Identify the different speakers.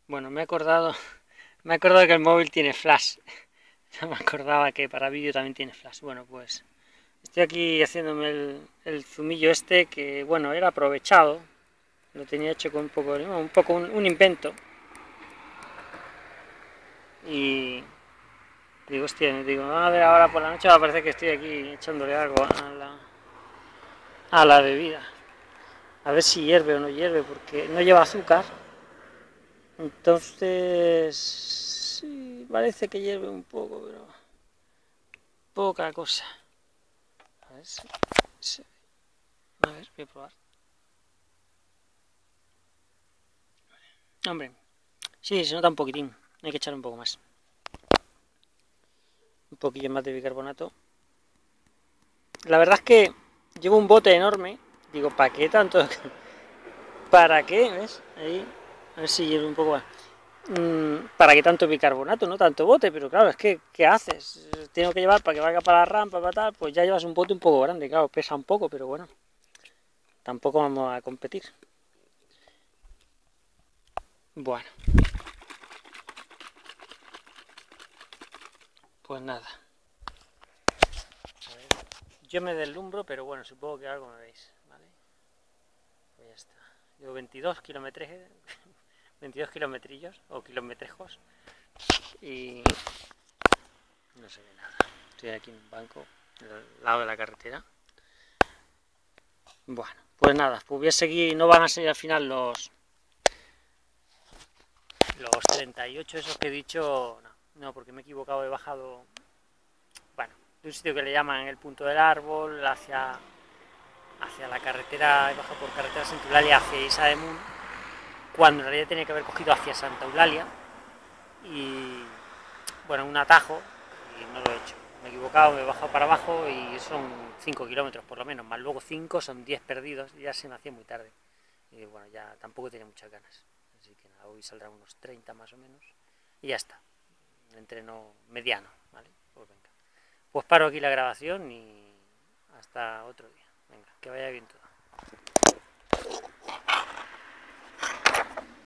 Speaker 1: Bueno, me he acordado que el móvil tiene flash. No me acordaba que para vídeo también tiene flash. Bueno, pues estoy aquí haciéndome el zumillo este que, bueno, era aprovechado. Lo tenía hecho con un invento. Y digo, hostia, digo, a ver, ahora por la noche va a parecer que estoy aquí echándole algo a la bebida. A ver si hierve o no hierve, porque no lleva azúcar. Entonces, sí, parece que hierve un poco, pero poca cosa. A ver si- a ver, voy a probar. Hombre, sí, se nota un poquitín. Hay que echar un poco más. Un poquillo más de bicarbonato. La verdad es que llevo un bote enorme. Digo, ¿para qué tanto? ¿Para qué? ¿Ves? Ahí. A ver si hierve un poco más. ¿Para qué tanto bicarbonato? No tanto bote, pero claro, es que, ¿qué haces? Tengo que llevar para que vaya para la rampa, para tal. Pues ya llevas un bote un poco grande, claro, pesa un poco, pero bueno, tampoco vamos a competir. Bueno, pues nada. A ver, yo me deslumbro, pero bueno, supongo que algo me veis, ¿vale? Pues ya está. Llevo 22 kilómetros, 22 kilometrillos o kilometrejos y no se ve nada. Estoy aquí en un banco al lado de la carretera. Bueno, pues nada, pues voy a seguir, no van a ser al final los 38 esos que he dicho, no, porque me he equivocado, he bajado, bueno, de un sitio que le llaman el punto del árbol hacia la carretera, he bajado por carretera Santa Eulalia hacia Isa de Mun, cuando en realidad tenía que haber cogido hacia Santa Eulalia y, bueno, un atajo y no lo he hecho. Me he equivocado, me he bajado para abajo y son 5 kilómetros por lo menos, más luego 5 son 10 perdidos y ya se me hacía muy tarde. Y bueno, ya tampoco tenía muchas ganas. Así que nada, hoy saldrán unos 30 más o menos. Y ya está. Un entreno mediano, ¿vale? Pues venga. Pues paro aquí la grabación y hasta otro día. Venga, que vaya bien todo.